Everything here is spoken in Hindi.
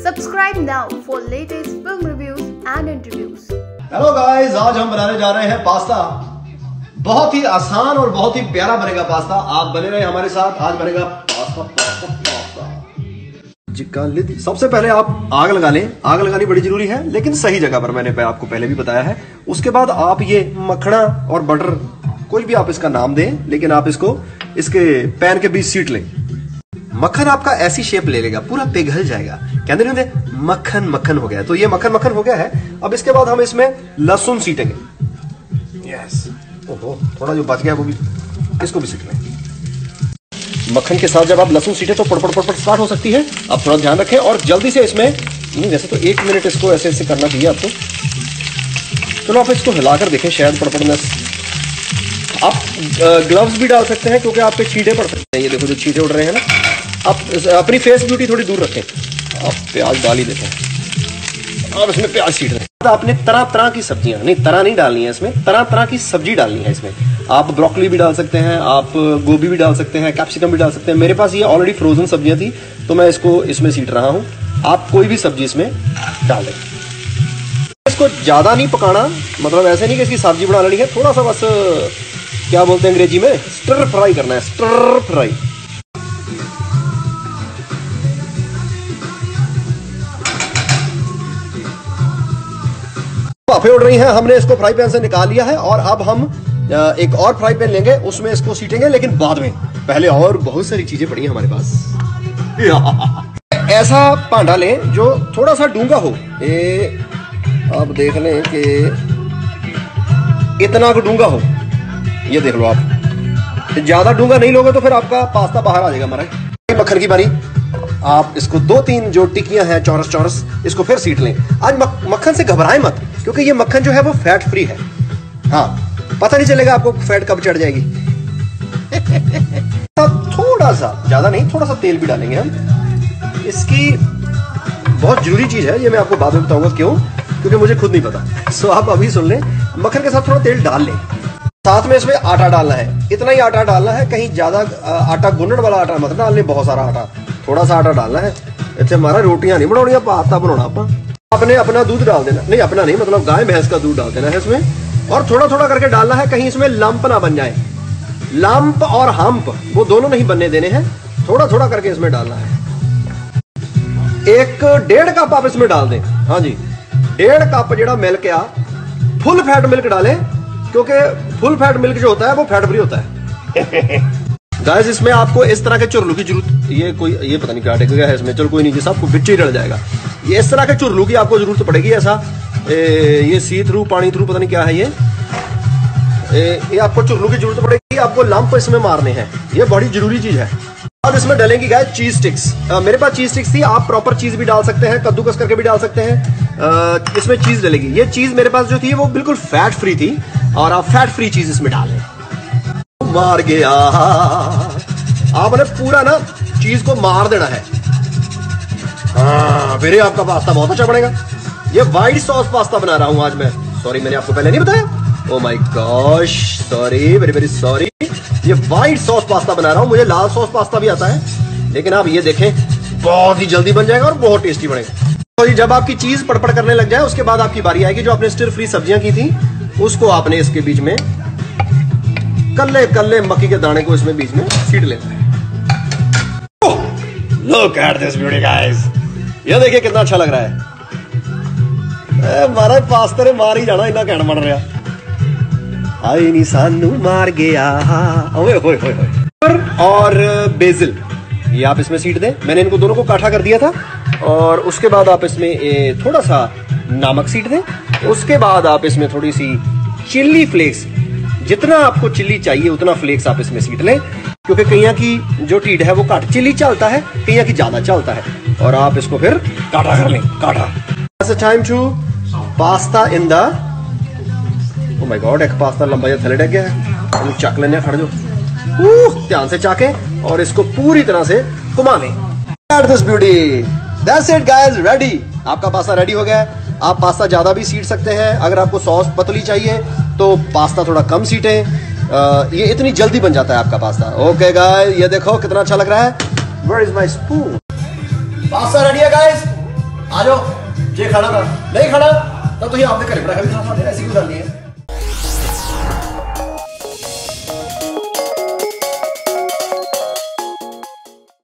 Subscribe now for latest film reviews and interviews. Hello guys, आज हम बनाने जा रहे हैं पास्ता। बहुत ही आसान और बहुत ही प्यारा बनेगा पास्ता। आप बने रहे हमारे साथ। आज बनेगा पास्ता पास्ता पास्ता। सबसे पहले आप आग लगा लें। आग लगानी बड़ी जरूरी है, लेकिन सही जगह पर। मैंने आपको पहले भी बताया है। उसके बाद आप ये मखना और बटर, कोई भी आप इसका नाम दें, लेकिन आप इसको इसके पैन के बीच सीट लें। मक्खन आपका ऐसी शेप ले लेगा, पूरा पिघल जाएगा। कहते नहीं होते मक्खन मक्खन हो गया, तो ये मक्खन मक्खन हो गया है। अब इसके बाद हम इसमें लहसुन सीटेंगे। यस, ओहो, थोड़ा जो बच गया वो भी, इसको भी सीट लें। मक्खन के साथ जब आप लहसुन सीटे तो पड़पड़ पड़पड़ स्टार्ट हो सकती है। आप थोड़ा ध्यान रखें और जल्दी से इसमें, वैसे तो 1 मिनट इसको ऐसे ऐसे करना चाहिए आपको। चलो आप इसको हिलाकर देखें, शायद पड़पड़नेस। आप ग्लव्स भी डाल सकते हैं, क्योंकि आप पे छींटे पड़ सकते हैं। ये देखो जो छींटे उड़ रहे हैं ना। आप अपनी फेस ब्यूटी थोड़ी दूर रखें। आप प्याज डाल ही देते हैं। आप इसमें प्याज सीट रहे हैं। तो आपने तरह तरह की सब्जियां, नहीं तरह नहीं डालनी है इसमें, तरह तरह की सब्जी डालनी है इसमें। आप ब्रोकली भी डाल सकते हैं, आप गोभी भी डाल सकते हैं, कैप्सिकम भी डाल सकते हैं। मेरे पास ये ऑलरेडी फ्रोजन सब्जियां थी, तो मैं इसको इसमें सीट रहा हूं। आप कोई भी सब्जी इसमें डाल दें। इसको ज्यादा नहीं पकाना, मतलब ऐसे नहीं कि इसकी सब्जी बना लेनी है। थोड़ा सा बस, क्या बोलते हैं अंग्रेजी में, स्टर फ्राई करना है। Stir fry. भापें उड़ रही हैं, हमने इसको फ्राई पैन से निकाल लिया है। और अब हम एक और फ्राई पैन लेंगे, उसमें इसको सीटेंगे, लेकिन बाद में। पहले और बहुत सारी चीजें पड़ी हैं हमारे पास। ऐसा भांडा लें जो थोड़ा सा डूंगा हो। आप देख लें कि इतना डूंगा हो। ये देख लो आप। ज्यादा डूंगा नहीं लोगे तो फिर आपका पास्ता बाहर आ जाएगा हमारा। मक्खन की बारी। आप इसको 2-3 जो टिक्कियां हैं चौरस चौरस, इसको फिर सीट लें। आज मक्खन से घबराएं मत, क्योंकि ये मक्खन जो है वो फैट फ्री है। हाँ, पता नहीं चलेगा आपको फैट कब चढ़ जाएगी। अब थोड़ा सा, ज्यादा नहीं, थोड़ा सा तेल भी डालेंगे हम। इसकी बहुत जरूरी चीज है, ये मैं आपको बाद में बताऊंगा क्यों, क्योंकि मुझे खुद नहीं पता। सो आप अभी सुन लें। मक्खन के साथ थोड़ा तेल डाल लें। साथ में इसमें आटा डालना है। इतना ही आटा डालना है, कहीं ज्यादा आटा गुनने वाला आटा मत डालने, बहुत सारा आटा। थोड़ा सा आटा डालना है। इतने हमारा रोटियां नहीं बनानी, पास्ता बनाना। आपने अपना दूध डाल देना, नहीं अपना नहीं, मतलब गाय भैंस का दूध डाल देना है इसमें। और थोड़ा थोड़ा करके डालना है, कहीं इसमें लंप ना बन जाए। लंप और हम्प वो दोनों नहीं बनने देने हैं। थोड़ा थोड़ा करके इसमें डालना है। 1.5 कप आप इसमें डाल दें। हाँ जी, 1.5 कप जेड़ा मिल्क आ, फुल फैट मिल्क डालें, क्योंकि फुल फैट मिल्क जो होता है वो फैट फ्री होता है। गाइस, इसमें आपको इस तरह के चुरलू की जरूरत, ये पता नहीं क्या टेक्निक है इसमें। चलो कोई नहीं, जैसा आपको बिच ही डल जाएगा। ये इस तरह के चुरलू की आपको जरूरत पड़ेगी। ऐसा ये सी थ्रू, पानी थ्रू, पता नहीं क्या है ये आपको चुरलू की जरूरत पड़ेगी। आपको लंप इसमें मारने हैं, ये बड़ी जरूरी चीज है। अब इसमें डालेंगी गाइस चीज स्टिक्स। मेरे पास चीज स्टिक्स थी, आप प्रॉपर चीज भी डाल सकते हैं, कद्दूकस करके भी डाल सकते हैं। इसमें चीज डलेगी। ये चीज मेरे पास जो थी वो बिल्कुल फैट फ्री थी, और आप फैट फ्री चीज इसमें डालें। मार गया, आपने पूरा ना चीज को मार देना है। हाँ, फिर आपका पास्ता बहुत अच्छा बनेगा। ये व्हाइट सॉस पास्ता बना रहा हूं आज मैं। सॉरी, मैंने आपको पहले नहीं बताया। Oh my gosh, sorry, very very sorry. ये व्हाइट सॉस पास्ता बना रहा हूं। मुझे लाल सॉस पास्ता भी आता है, लेकिन आप ये देखें, बहुत ही जल्दी बन जाएगा और बहुत टेस्टी बनेगा। तो जब आपकी चीज पड़पड़ करने लग जाए, उसके बाद आपकी बारी आएगी। जो आपने स्टिर फ्री सब्जियां की थी, उसको आपने इसके बीच में, कल्ले कल्ले मक्की के दाने को इसमें बीच में सीट लेना है। Look at this beauty guys, ये देखिए कितना अच्छा लग रहा है। मारा पास्ते ने मार ही जाना, इतना कहना बन रहा। हाय नी सानू मार गया। ओए होए होए होए। और बेसिल, ये आप इसमें सीट दें। मैंने इनको दोनों को काठा कर दिया था। और उसके बाद आप इसमें थोड़ा सा नमक सीट दें। उसके बाद आप इसमें थोड़ी सी चिल्ली फ्लेक्स, जितना आपको चिल्ली चाहिए उतना फ्लेक्स आप इसमें सीट लें, क्योंकि कईया की जो टीड है वो काट चिल्ली चलता है, कईया की ज्यादा चलता है। और आप इसको फिर काटा कर लें, काटा। Time to pasta in the, oh my god, एक पास्ता लंबा या थले डग गया है। चक लेने, खड़ जाओ, ध्यान से चाकें और इसको पूरी तरह से घुमा लें। This beauty, that's it guys, ready. आपका पास्ता रेडी हो गया है। आप पास्ता ज्यादा भी सीट सकते हैं। अगर आपको सॉस पतली चाहिए तो पास्ता थोड़ा कम सीटें। ये इतनी जल्दी बन जाता है आपका पास्ता। ओके गाइस, ये देखो कितना अच्छा लग रहा है। Where is my spoon. Pasta ready है गाइस। आ जाओ जे खाना था नहीं खाना तो तुम आपके घर पर भी खा सकते, ऐसी कोई गल नहीं है।